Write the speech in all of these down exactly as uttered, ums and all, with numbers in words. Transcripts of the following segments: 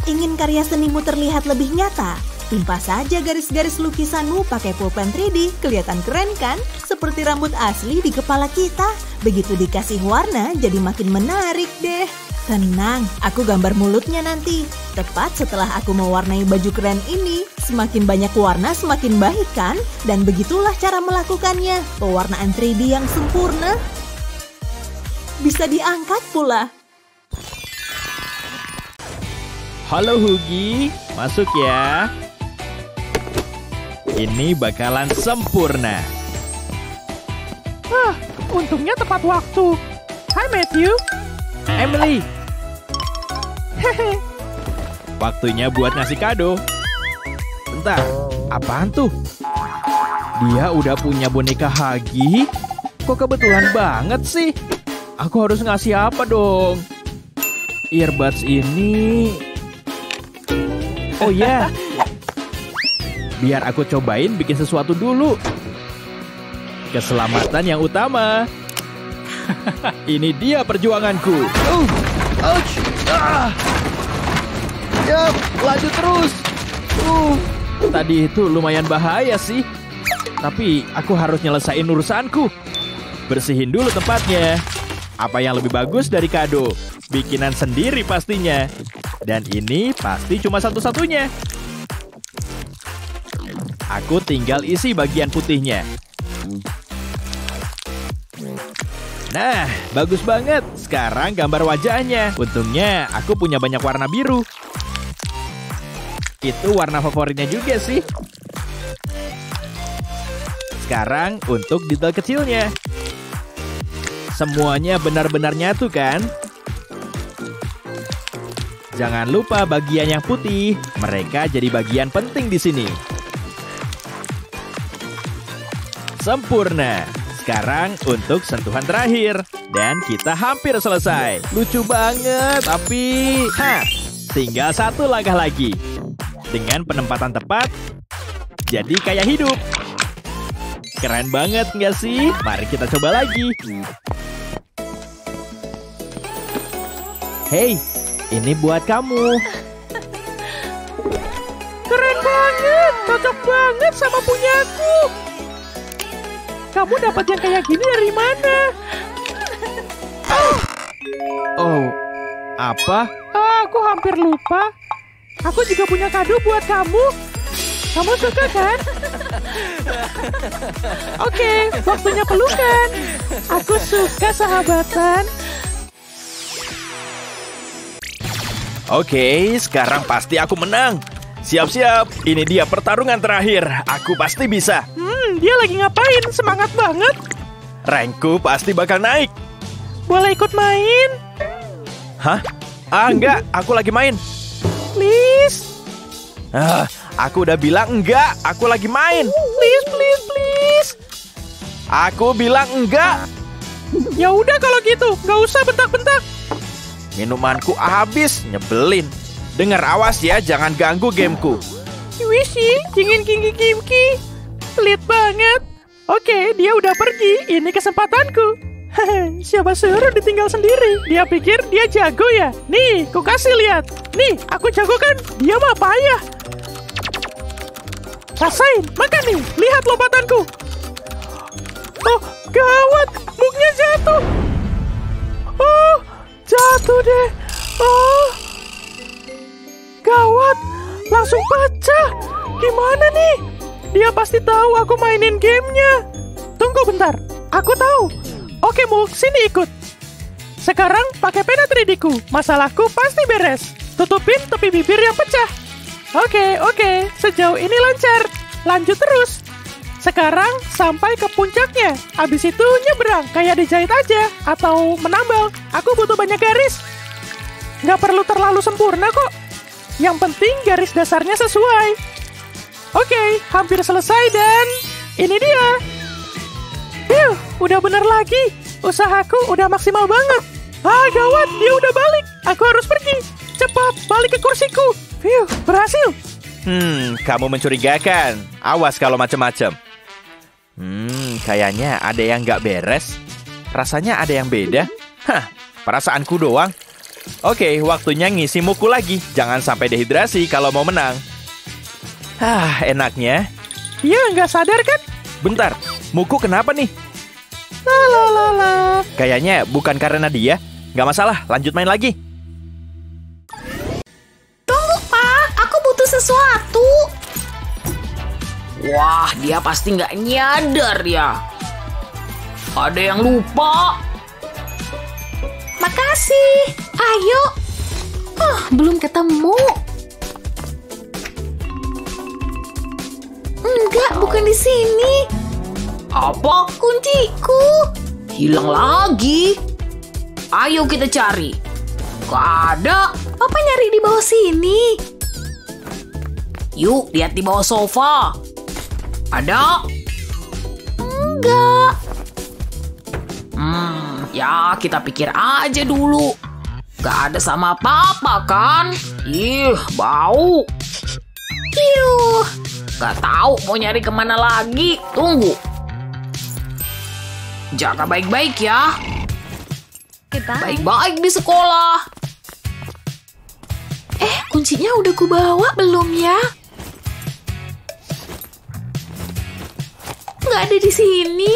Ingin karya senimu terlihat lebih nyata? Timpa saja garis-garis lukisanmu pakai pulpen tiga D. Kelihatan keren kan? Seperti rambut asli di kepala kita. Begitu dikasih warna, jadi makin menarik deh. Tenang, aku gambar mulutnya nanti. Tepat setelah aku mewarnai baju keren ini. Semakin banyak warna, semakin baik kan? Dan begitulah cara melakukannya. Pewarnaan tiga D yang sempurna. Bisa diangkat pula. Halo Hugi, masuk ya. Ini bakalan sempurna. Ah, untungnya tepat waktu. Hai Matthew. Emily. Waktunya buat ngasih kado. Bentar, apaan tuh? Dia udah punya boneka Huggy? Kok kebetulan banget sih? Aku harus ngasih apa dong? Earbuds ini... Oh ya, biar aku cobain bikin sesuatu dulu. Keselamatan yang utama. Ini dia perjuanganku. Uh, ouch, ah. Yap, lanjut terus. Uh, tadi itu lumayan bahaya sih. Tapi aku harus nyelesain urusanku. Bersihin dulu tempatnya. Apa yang lebih bagus dari kado? Bikinan sendiri pastinya. Dan ini pasti cuma satu-satunya. Aku tinggal isi bagian putihnya. Nah, bagus banget. Sekarang gambar wajahnya. Untungnya aku punya banyak warna biru. Itu warna favoritnya juga sih. Sekarang untuk detail kecilnya. Semuanya benar-benar nyatu kan? Jangan lupa bagian yang putih. Mereka jadi bagian penting di sini. Sempurna. Sekarang untuk sentuhan terakhir. Dan kita hampir selesai. Lucu banget, tapi... Hah, tinggal satu langkah lagi. Dengan penempatan tepat, jadi kayak hidup. Keren banget nggak sih? Mari kita coba lagi. Hey, ini buat kamu. Keren banget, cocok banget sama punyaku. Kamu dapat yang kayak gini dari mana? Oh, apa? Ah, aku hampir lupa. Aku juga punya kado buat kamu. Kamu suka kan? Oke, waktunya pelukan. Aku suka sahabatan. Oke, sekarang pasti aku menang. Siap-siap, ini dia pertarungan terakhir. Aku pasti bisa. Hmm, dia lagi ngapain? Semangat banget. Rankku pasti bakal naik. Boleh ikut main? Hah? Ah, enggak. Aku lagi main. Please. Ah, aku udah bilang enggak. Aku lagi main. Please, please, please. Aku bilang enggak. Ya udah kalau gitu, nggak usah bentak-bentak. Minumanku habis, nyebelin. Dengar, awas ya, jangan ganggu gameku. Wishi, ingin kingi-kimki. Pelit banget. Oke, dia udah pergi. Ini kesempatanku. Hehe, siapa suruh ditinggal sendiri? Dia pikir dia jago ya? Nih, ku kasih lihat. Nih, aku jago kan? Dia mah payah. Rasain, makan nih. Lihat lompatanku. Oh, gawat. Muknya jatuh. Oh, jatuh deh. Oh, gawat. Langsung pecah. Gimana nih? Dia pasti tahu aku mainin gamenya. Tunggu bentar. Aku tahu. Oke, Muk, sini ikut. Sekarang pakai pena tiga D ku. Masalahku pasti beres. Tutupin tepi bibir yang pecah. Oke, oke. Sejauh ini lancar. Lanjut terus. Sekarang sampai ke puncaknya. Abis itu nyebrang, kayak dijahit aja. Atau menambal. Aku butuh banyak garis. Nggak perlu terlalu sempurna kok. Yang penting garis dasarnya sesuai. Oke, hampir selesai dan... Ini dia. Yuh, udah bener lagi. Usahaku udah maksimal banget. Ah, gawat, dia udah balik. Aku harus pergi. Cepat, balik ke kursiku. Yuh, berhasil. Hmm, kamu mencurigakan. Awas kalau macem-macem. Hmm, kayaknya ada yang nggak beres. Rasanya ada yang beda. Hah, perasaanku doang. Oke, waktunya ngisi muku lagi. Jangan sampai dehidrasi kalau mau menang. Ah, enaknya. Iya, nggak sadar kan? Bentar, muku kenapa nih? La la la la. Kayaknya bukan karena dia. Nggak masalah, lanjut main lagi. Tunggu, Pak. Aku butuh sesuatu. Wah, dia pasti nggak nyadar ya. Ada yang lupa. Makasih. Ayo. Oh, belum ketemu. Enggak, bukan di sini. Apa? Kunciku. Hilang lagi. Ayo kita cari. Gak ada. Papa nyari di bawah sini. Yuk, lihat di bawah sofa. Ada? Enggak. Hmm, ya kita pikir aja dulu. Gak ada sama papa kan? Ih, bau. Yuh, gak tahu mau nyari kemana lagi. Tunggu. Jaga baik-baik ya. Baik-baik di sekolah. Eh, kuncinya udah kubawa belum ya? Nggak ada di sini.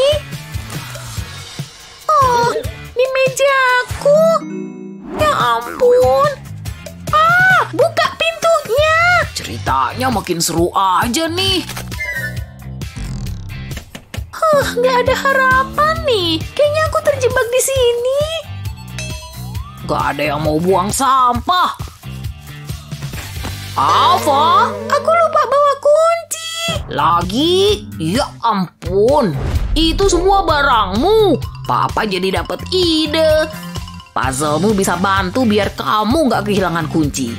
Oh, di mejaku. Ya ampun. Ah, buka pintunya. Ceritanya makin seru aja nih. Huh, nggak ada harapan nih. Kayaknya aku terjebak di sini. Nggak ada yang mau buang sampah. Apa? Aku lupa bawa kunci. Lagi? Ya ampun. Itu semua barangmu. Papa jadi dapat ide. Puzzlemu bisa bantu biar kamu nggak kehilangan kunci.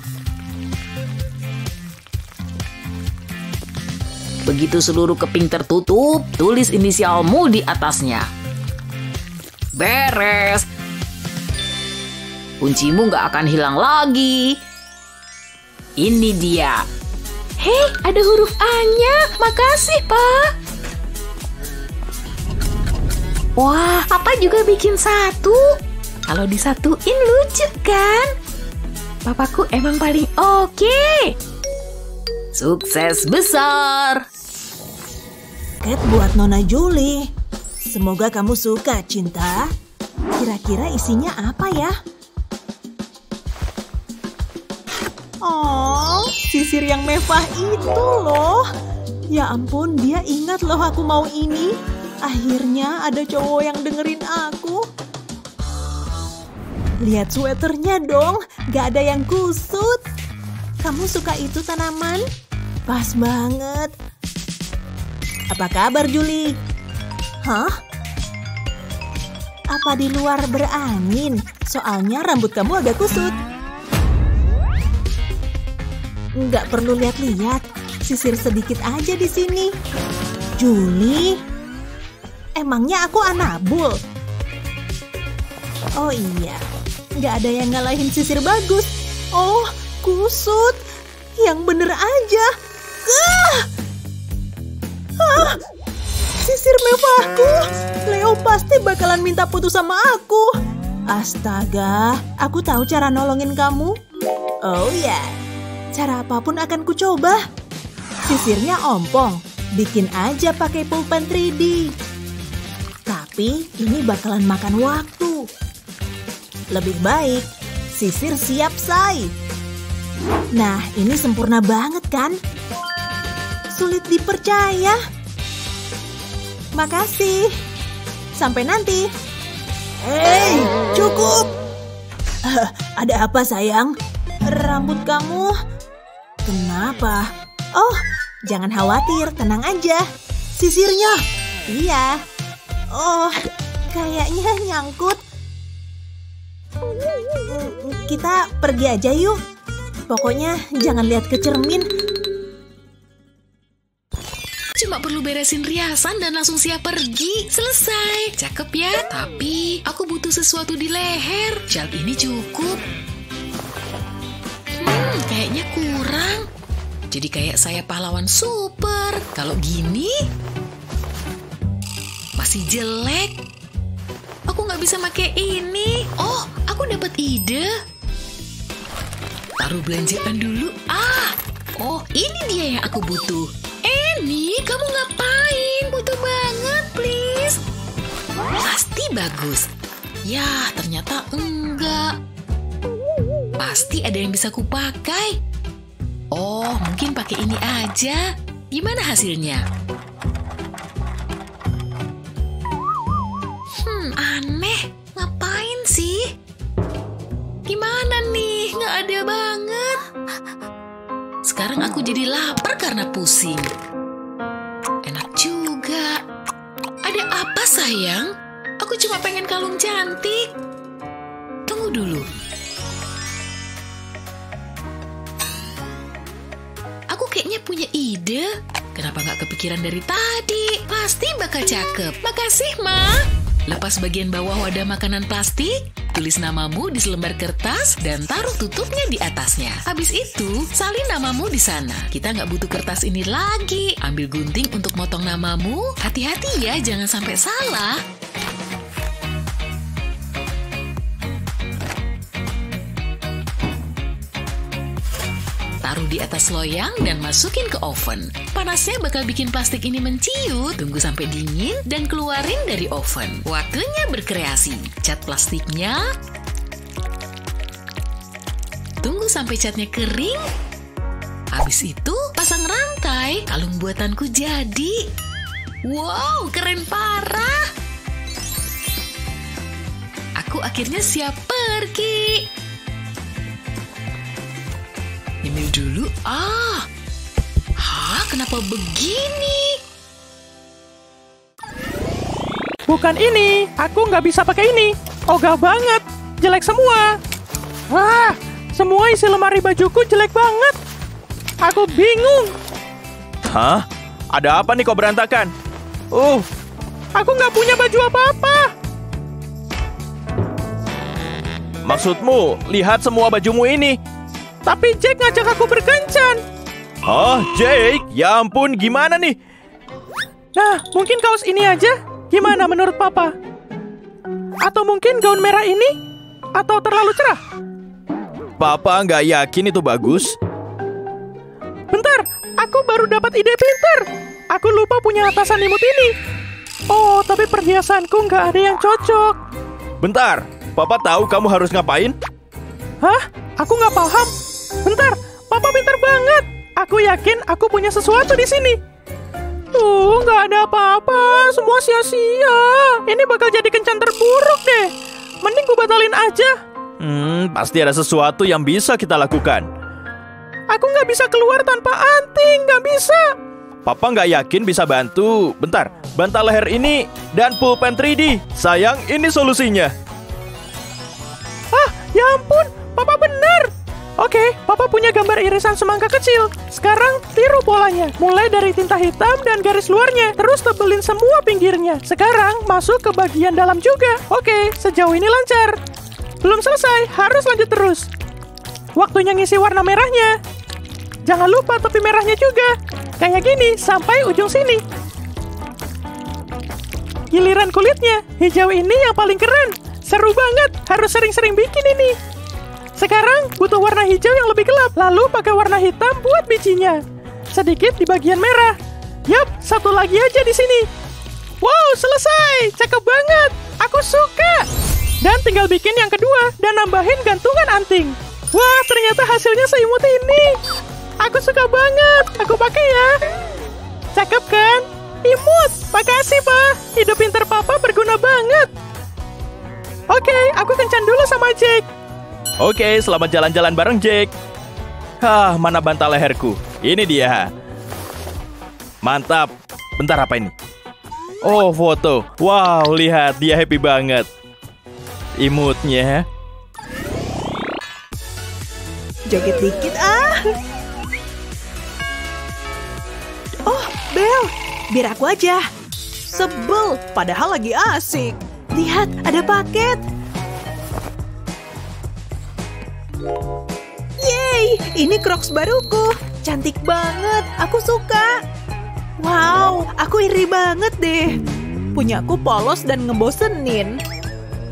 Begitu seluruh keping tertutup, tulis inisialmu di atasnya. Beres. Kuncimu nggak akan hilang lagi. Ini dia. Hei, ada huruf A-nya. Makasih, Pak. Wah, Papa juga bikin satu. Kalau disatuin lucu kan? Papaku emang paling oke. Sukses besar. Ket buat Nona Julie. Semoga kamu suka, Cinta. Kira-kira isinya apa ya? Oh, sisir yang mewah itu loh. Ya ampun, dia ingat loh aku mau ini. Akhirnya ada cowok yang dengerin aku. Lihat sweaternya dong, gak ada yang kusut. Kamu suka itu tanaman? Pas banget. Apa kabar, Julie? Hah? Apa di luar berangin? Soalnya rambut kamu agak kusut. Nggak perlu lihat-lihat, sisir sedikit aja di sini. Julie, emangnya aku anabul? Oh iya, nggak ada yang ngalahin sisir bagus. Oh, kusut. Yang bener aja. Ah! Ah! Sisir mewahku. Leo pasti bakalan minta putus sama aku. Astaga, aku tahu cara nolongin kamu. Oh ya, cara apapun akan kucoba. Sisirnya ompong, bikin aja pakai pulpen tiga D. Tapi ini bakalan makan waktu. Lebih baik, sisir siap say. Nah, ini sempurna banget kan? Sulit dipercaya. Makasih. Sampai nanti. Hei, cukup. Uh, ada apa sayang? Rambut kamu kenapa? Oh, jangan khawatir, tenang aja. Sisirnya. Iya. Oh, kayaknya nyangkut. Kita pergi aja yuk. Pokoknya jangan lihat ke cermin. Cuma perlu beresin riasan dan langsung siap pergi. Selesai. Cakep ya. Tapi aku butuh sesuatu di leher. Shell ini cukup. Hmm, kayaknya kurang. Jadi kayak saya pahlawan super. Kalau gini masih jelek. Aku aku nggak bisa pakai ini. Oh, aku dapat ide. Taruh belanjaan dulu. Ah, oh ini dia yang aku butuh. Annie, kamu ngapain? Butuh banget, please. Pasti bagus. Ya, ternyata enggak. Pasti ada yang bisa kupakai. Oh, mungkin pakai ini aja. Gimana hasilnya? Hmm, aneh. Ngapain sih? Gimana nih? Nggak ada banget. Sekarang aku jadi lapar karena pusing. Enak juga. Ada apa, sayang? Aku cuma pengen kalung cantik. Tunggu dulu. Aku kayaknya punya ide. Kenapa nggak kepikiran dari tadi? Pasti bakal cakep. Makasih, Ma. Lepas bagian bawah wadah makanan plastik, tulis namamu di selembar kertas, dan taruh tutupnya di atasnya. Habis itu, salin namamu di sana. Kita nggak butuh kertas ini lagi. Ambil gunting untuk motong namamu. Hati-hati ya, jangan sampai salah. Taruh di atas loyang dan masukin ke oven. Panasnya bakal bikin plastik ini menciut. Tunggu sampai dingin dan keluarin dari oven. Waktunya berkreasi. Cat plastiknya. Tunggu sampai catnya kering. Habis itu, pasang rantai. Kalung buatanku jadi. Wow, keren parah. Aku akhirnya siap pergi. Nyemil dulu. Ah, hah, kenapa begini? Bukan ini, aku nggak bisa pakai ini. Ogah banget, jelek semua. Wah, semua isi lemari bajuku jelek banget. Aku bingung. Hah? Ada apa nih kok berantakan? Uh, Aku nggak punya baju apa-apa. maksudmu, lihat semua bajumu ini. Tapi Jake ngajak aku berkencan. Hah, Jake? Ya ampun, gimana nih? Nah, mungkin kaos ini aja. Gimana menurut Papa? Atau mungkin gaun merah ini? Atau terlalu cerah? Papa nggak yakin itu bagus. Bentar, aku baru dapat ide pintar. Aku lupa punya atasan imut ini. Oh, tapi perhiasanku nggak ada yang cocok. Bentar, Papa tahu kamu harus ngapain? Hah? Aku nggak paham. Bentar, Papa pintar banget. Aku yakin aku punya sesuatu di sini. Tuh, nggak ada apa-apa. Semua sia-sia. Ini bakal jadi kencan terburuk deh. Mending gue batalin aja. Hmm, pasti ada sesuatu yang bisa kita lakukan. Aku nggak bisa keluar tanpa anting. Nggak bisa. Papa nggak yakin bisa bantu. Bentar, bantal leher ini dan pulpen tiga D. Sayang, ini solusinya. Ah, ya ampun. Papa benar. Oke, Papa punya gambar irisan semangka kecil. Sekarang tiru polanya. Mulai dari tinta hitam dan garis luarnya. Terus tebelin semua pinggirnya. Sekarang masuk ke bagian dalam juga. Oke, sejauh ini lancar. Belum selesai, harus lanjut terus. Waktunya ngisi warna merahnya. Jangan lupa topi merahnya juga. Kayak gini, sampai ujung sini. Giliran kulitnya, hijau ini yang paling keren. Seru banget, harus sering-sering bikin ini. Sekarang butuh warna hijau yang lebih gelap. Lalu pakai warna hitam buat bijinya. Sedikit di bagian merah. Yap, satu lagi aja di sini. Wow, selesai. Cakep banget. Aku suka. Dan tinggal bikin yang kedua dan nambahin gantungan anting. Wah, ternyata hasilnya seimut ini. Aku suka banget. Aku pakai ya. Cakep kan? Imut. Makasih, Pak. Ide pintar Papa berguna banget. Oke, aku kencan dulu sama Jake. Oke, selamat jalan-jalan bareng Jake. Hah, mana bantal leherku? Ini dia. Mantap. Bentar, apa ini? Oh, foto. Wow, lihat, dia happy banget. Imutnya. Joget dikit ah. Oh, Bel, biar aku aja. Sebel, padahal lagi asik. Lihat, ada paket. Yeay, ini Crocs baruku. Cantik banget, aku suka. Wow, aku iri banget deh. Punyaku polos dan ngebosenin.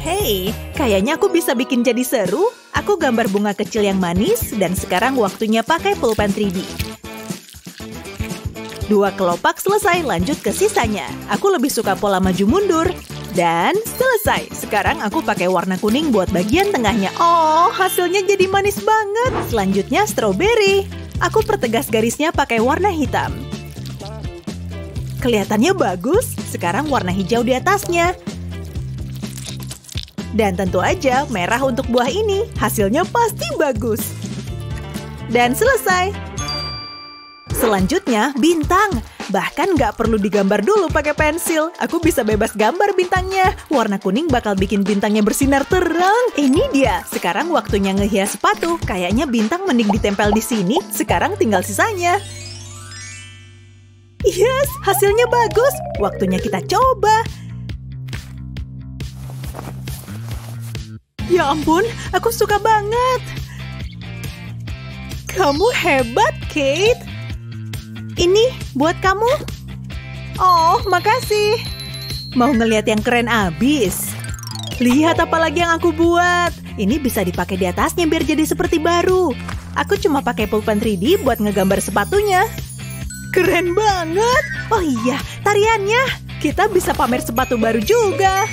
Hei, kayaknya aku bisa bikin jadi seru. Aku gambar bunga kecil yang manis, dan sekarang waktunya pakai pulpen tiga D. Dua kelopak selesai, lanjut ke sisanya. Aku lebih suka pola maju mundur. Dan selesai. Sekarang aku pakai warna kuning buat bagian tengahnya. Oh, hasilnya jadi manis banget. Selanjutnya strawberry. Aku pertegas garisnya pakai warna hitam. Kelihatannya bagus. Sekarang warna hijau di atasnya. Dan tentu aja merah untuk buah ini. Hasilnya pasti bagus. Dan selesai. Selanjutnya, bintang. Bahkan nggak perlu digambar dulu pakai pensil. Aku bisa bebas gambar bintangnya. Warna kuning bakal bikin bintangnya bersinar terang. Ini dia. Sekarang waktunya ngehias sepatu. Kayaknya bintang mending ditempel di sini. Sekarang tinggal sisanya. Yes, hasilnya bagus. Waktunya kita coba. Ya ampun, aku suka banget. Kamu hebat, Kate. Ini buat kamu. Oh, makasih. Mau ngeliat yang keren abis? Lihat apa lagi yang aku buat. Ini bisa dipakai di atasnya biar jadi seperti baru. Aku cuma pakai pulpen tiga D buat ngegambar sepatunya. Keren banget. Oh iya, tariannya. Kita bisa pamer sepatu baru juga.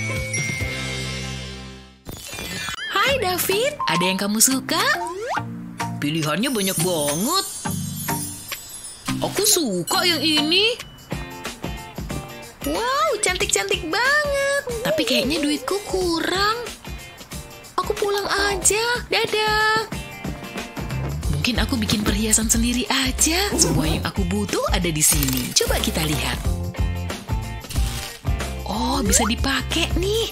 Hai David, ada yang kamu suka? Pilihannya banyak banget. Aku suka yang ini. Wow, cantik-cantik banget. Tapi kayaknya duitku kurang. Aku pulang aja. Dadah. Mungkin aku bikin perhiasan sendiri aja. Semua yang aku butuh ada di sini. Coba kita lihat. Oh, bisa dipakai nih.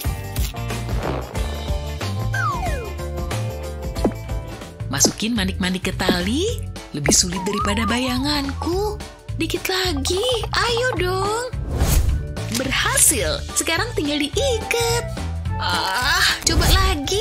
Masukin manik-manik ke tali. Lebih sulit daripada bayanganku. Dikit lagi, ayo dong. Berhasil, sekarang tinggal diikat. Ah, coba lagi.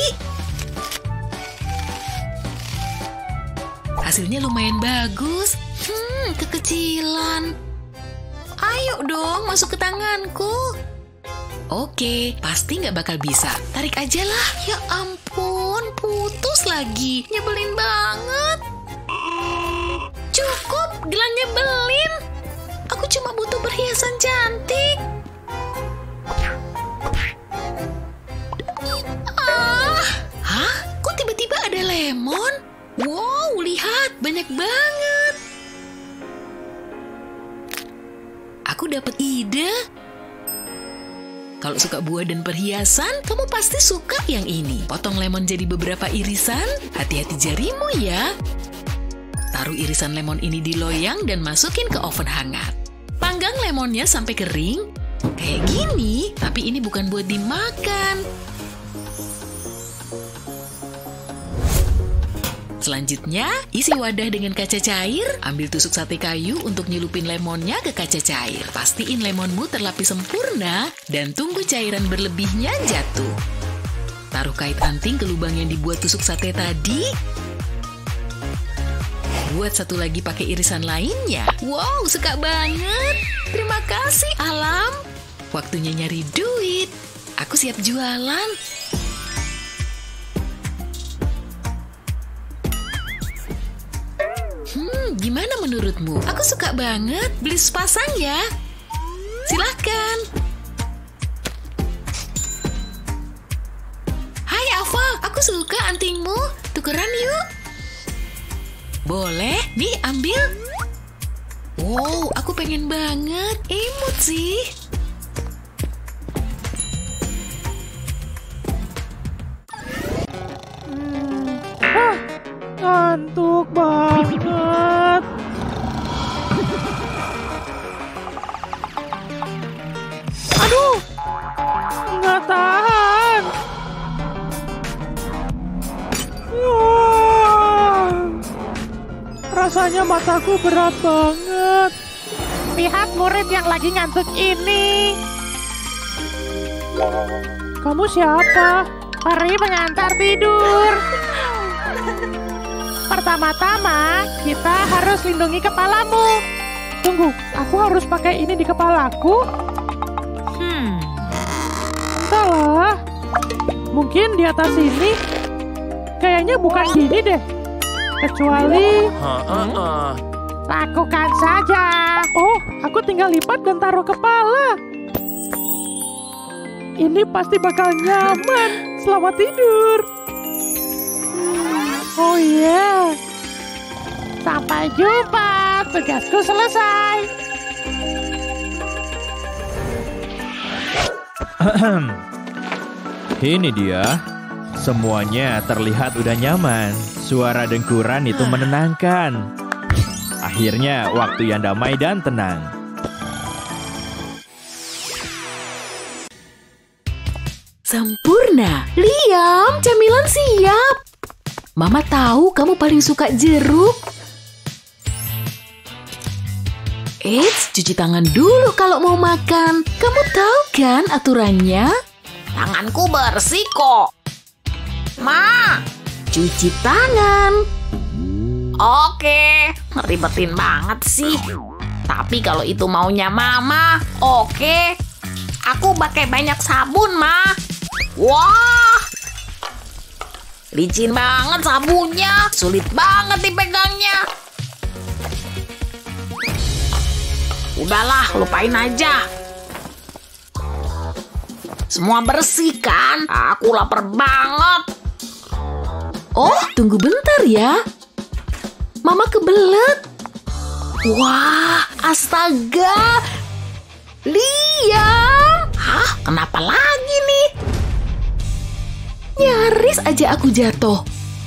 Hasilnya lumayan bagus. Hmm, kekecilan. Ayo dong, masuk ke tanganku. Oke, pasti nggak bakal bisa. Tarik aja lah. Ya ampun, putus lagi. Nyebelin banget. Cukup, gelang nyebelin. Aku cuma butuh perhiasan cantik. Ah, hah? Kok tiba-tiba ada lemon? Wow, lihat, banyak banget. Aku dapat ide. Kalau suka buah dan perhiasan, kamu pasti suka yang ini. Potong lemon jadi beberapa irisan. Hati-hati jarimu ya. Taruh irisan lemon ini di loyang dan masukin ke oven hangat. Panggang lemonnya sampai kering. Kayak gini, tapi ini bukan buat dimakan. Selanjutnya, isi wadah dengan kaca cair. Ambil tusuk sate kayu untuk nyelupin lemonnya ke kaca cair. Pastiin lemonmu terlapis sempurna dan tunggu cairan berlebihnya jatuh. Taruh kait anting ke lubang yang dibuat tusuk sate tadi. Buat satu lagi pakai irisan lainnya. Wow, suka banget. Terima kasih, alam. Waktunya nyari duit. Aku siap jualan. Hmm, gimana menurutmu? Aku suka banget. Beli sepasang ya. Silahkan. Hai Ava, aku suka antingmu. Tukeran yuk. Boleh, nih ambil. Wow, aku pengen banget. Imut sih. Hmm. Ah, ngantuk banget. Aduh, nggak tahan. Wah, rasanya mataku berat banget. Lihat murid yang lagi ngantuk ini. Kamu siapa? Peri pengantar tidur. Pertama-tama, kita harus lindungi kepalamu. Tunggu, aku harus pakai ini di kepalaku? Hmm. Entahlah. Mungkin di atas sini. Kayaknya bukan gini deh. Kecuali... Lakukan saja. Oh, aku tinggal lipat dan taruh kepala. Ini pasti bakal nyaman. Selamat tidur. Hmm, oh iya. Yeah. Sampai jumpa. Tugasku selesai. Ini dia. Semuanya terlihat udah nyaman. Suara dengkuran itu menenangkan. Akhirnya waktu yang damai dan tenang. Sempurna. Liam, camilan siap. Mama tahu kamu paling suka jeruk. Eits, cuci tangan dulu kalau mau makan. Kamu tahu kan aturannya? Tanganku bersih kok. Ma, Cuci tangan. oke. Ribetin banget sih. Tapi kalau itu maunya Mama, oke. Aku pakai banyak sabun, Ma. Wah, licin banget sabunnya. Sulit banget dipegangnya. Udahlah, lupain aja. Semua bersih kan? Aku lapar banget. Oh, tunggu bentar ya. Mama kebelet. Wah, astaga. Liam. Hah? Kenapa lagi nih? Nyaris aja aku jatuh.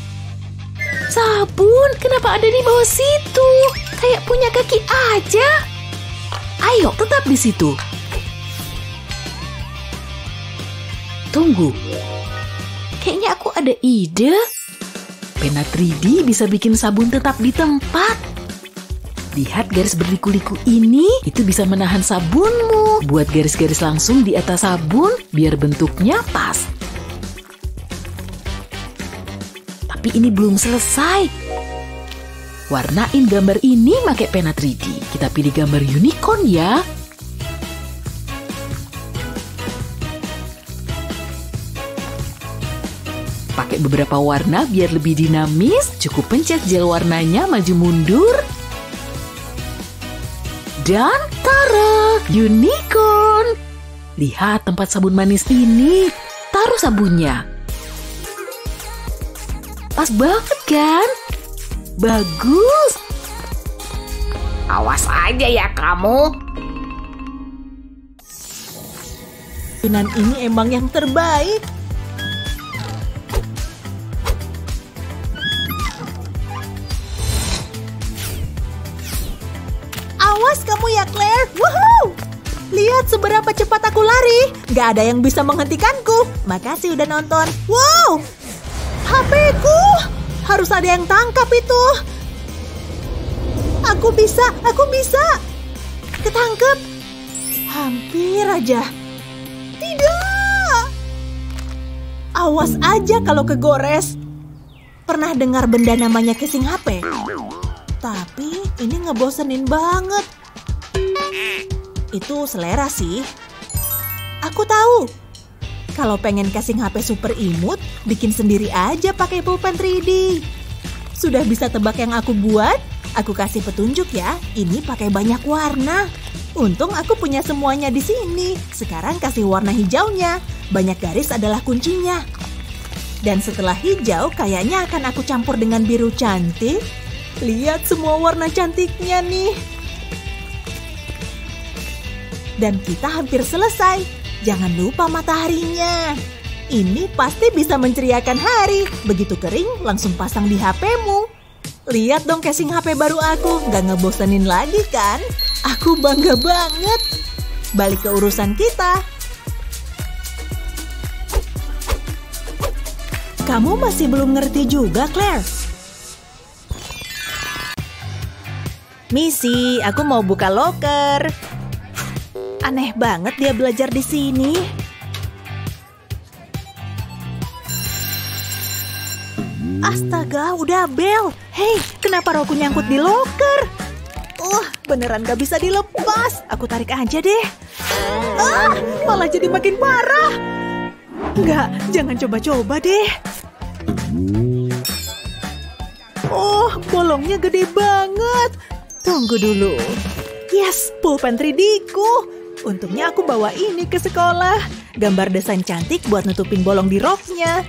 Sabun, kenapa ada di bawah situ? Kayak punya kaki aja. Ayo, tetap di situ. Tunggu. Kayaknya aku ada ide. Pena tiga D bisa bikin sabun tetap di tempat. Lihat garis berliku-liku ini, itu bisa menahan sabunmu. Buat garis-garis langsung di atas sabun, biar bentuknya pas. Tapi ini belum selesai. Warnain gambar ini pakai pena tiga D. Kita pilih gambar unicorn ya. Pakai beberapa warna biar lebih dinamis. Cukup pencet gel warnanya maju mundur. Dan taruh unicorn. Lihat tempat sabun manis ini. Taruh sabunnya. Pas banget kan? Bagus. Awas aja ya kamu. Sunan ini emang yang terbaik. Awas kamu ya, Claire. Woohoo! Lihat seberapa cepat aku lari. Gak ada yang bisa menghentikanku. Makasih udah nonton. Wow! H P-ku! Harus ada yang tangkap itu. Aku bisa, aku bisa. Ketangkep. Hampir aja. Tidak. Awas aja kalau kegores. Pernah dengar benda namanya casing H P? Tapi ini ngebosenin banget. Itu selera sih. Aku tahu. Kalau pengen casing H P super imut, bikin sendiri aja pakai pulpen tiga D. Sudah bisa tebak yang aku buat? Aku kasih petunjuk ya. Ini pakai banyak warna. Untung aku punya semuanya di sini. Sekarang kasih warna hijaunya. Banyak garis adalah kuncinya. Dan setelah hijau, kayaknya akan aku campur dengan biru cantik. Lihat semua warna cantiknya nih. Dan kita hampir selesai. Jangan lupa mataharinya. Ini pasti bisa menceriakan hari. Begitu kering, langsung pasang di H P-mu. Lihat dong casing H P baru aku. Gak ngebosenin lagi kan? Aku bangga banget. Balik ke urusan kita. Kamu masih belum ngerti juga, Claire? Misi, aku mau buka loker. Aneh banget dia belajar di sini. Astaga, udah bel. Hei, kenapa roku nyangkut di loker? Uh, beneran gak bisa dilepas. Aku tarik aja deh. Ah, malah jadi makin parah. Enggak, jangan coba-coba deh. Oh, bolongnya gede banget. Tunggu dulu. Yes, pulpen tiga D-ku. Untungnya aku bawa ini ke sekolah. Gambar desain cantik buat nutupin bolong di roknya.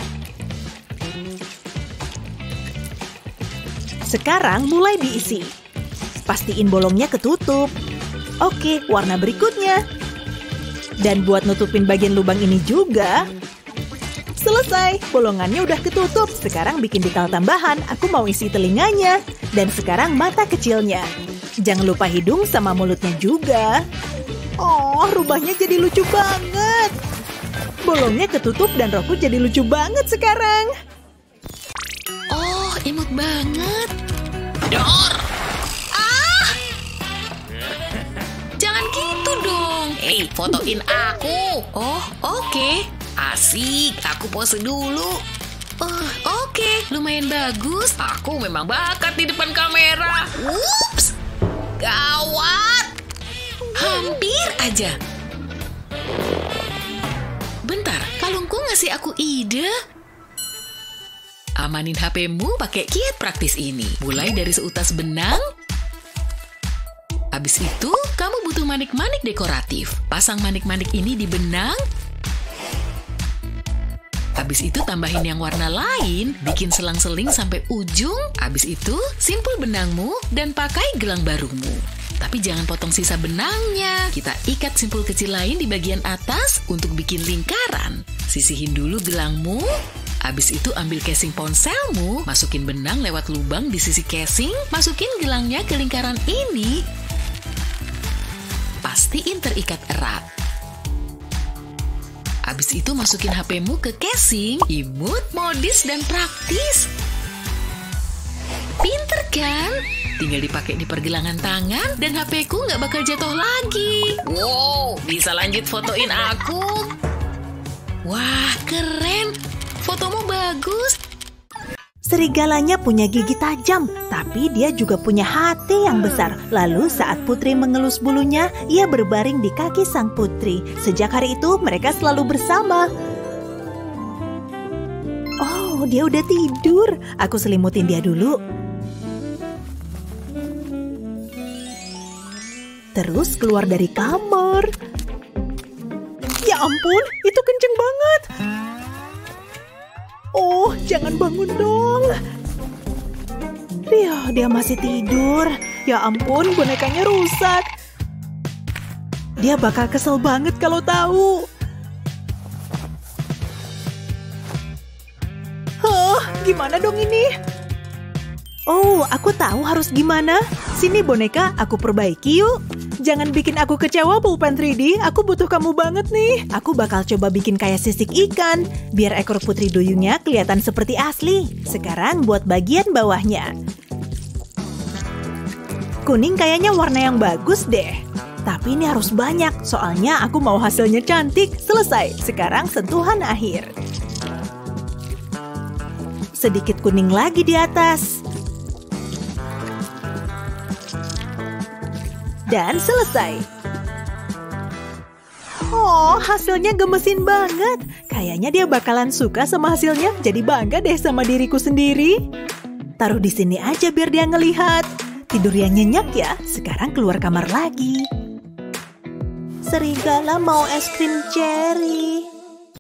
Sekarang mulai diisi. Pastiin bolongnya ketutup. Oke, warna berikutnya. Dan buat nutupin bagian lubang ini juga. Selesai, bolongannya udah ketutup. Sekarang bikin detail tambahan. Aku mau isi telinganya. Dan sekarang mata kecilnya. Jangan lupa hidung sama mulutnya juga. Oh, rubahnya jadi lucu banget. Bolongnya ketutup dan rokku jadi lucu banget sekarang. Oh, imut banget. Dor! Ah! Jangan gitu dong. Hei, fotoin aku. Oh, oke. Okay. Asik, aku pose dulu. Oh, oke. Okay. Lumayan bagus. Aku memang bakat di depan kamera. Ups! Gawat! Hampir aja. Bentar, kalungku ngasih aku ide. Amanin H P-mu pakai kiat praktis ini. Mulai dari seutas benang. Habis itu, kamu butuh manik-manik dekoratif. Pasang manik-manik ini di benang. Habis itu tambahin yang warna lain, bikin selang-seling sampai ujung. Habis itu, simpul benangmu dan pakai gelang barumu. Tapi jangan potong sisa benangnya. Kita ikat simpul kecil lain di bagian atas untuk bikin lingkaran. Sisihin dulu gelangmu. Habis itu ambil casing ponselmu, masukin benang lewat lubang di sisi casing, masukin gelangnya ke lingkaran ini. Pastiin terikat erat. Habis itu masukin H P-mu ke casing, imut, modis, dan praktis. Pinter kan? Tinggal dipakai di pergelangan tangan dan H P-ku nggak bakal jatuh lagi. Wow, bisa lanjut fotoin aku. Wah, keren. Fotomu bagus. Serigalanya punya gigi tajam, tapi dia juga punya hati yang besar. Lalu saat putri mengelus bulunya, ia berbaring di kaki sang putri. Sejak hari itu, mereka selalu bersama. Oh, dia udah tidur. Aku selimutin dia dulu. Terus keluar dari kamar. Ya ampun, itu kenceng banget. Oh, jangan bangun dong. Dia, dia masih tidur. Ya ampun, bonekanya rusak. Dia bakal kesel banget kalau tahu. Hah, gimana dong ini? Oh, aku tahu harus gimana. Sini boneka, aku perbaiki yuk. Jangan bikin aku kecewa, pulpen tiga D. Aku butuh kamu banget nih. Aku bakal coba bikin kayak sisik ikan. Biar ekor putri duyungnya kelihatan seperti asli. Sekarang buat bagian bawahnya. Kuning kayaknya warna yang bagus deh. Tapi ini harus banyak, soalnya aku mau hasilnya cantik. Selesai, sekarang sentuhan akhir. Sedikit kuning lagi di atas. Dan selesai. Oh, hasilnya gemesin banget. Kayaknya dia bakalan suka sama hasilnya. Jadi bangga deh sama diriku sendiri. Taruh di sini aja biar dia ngelihat. Tidur yang nyenyak ya. Sekarang keluar kamar lagi. Serigala mau es krim cherry.